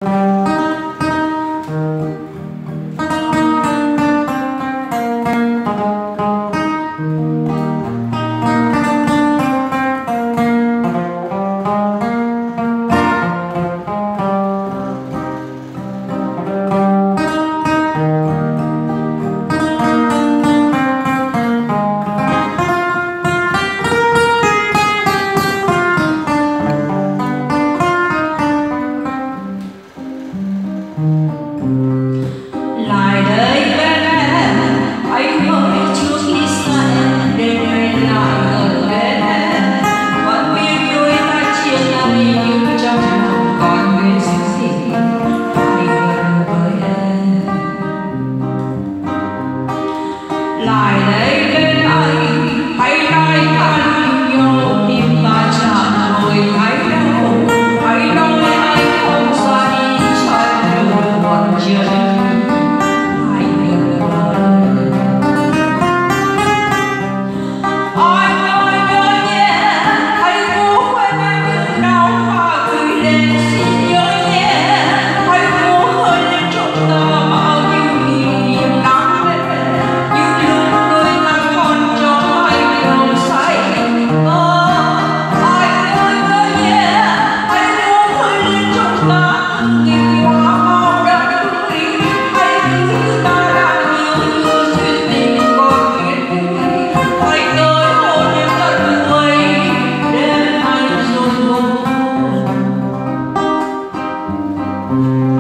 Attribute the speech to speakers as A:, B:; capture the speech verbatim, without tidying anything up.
A: Lại đây bên em, anh mới chút khi xa em, để đời lại gần bên em. Vẫn biết đôi ta chia tay nhưng trong lòng còn nguyên sự gì hãy gần với em. Lại đây bên anh, hãy nói ta yêu nhau, tim ta chạm rồi thấy đâu. Hãy nói anh không xa đi trái đường còn chưa.
B: Thank you.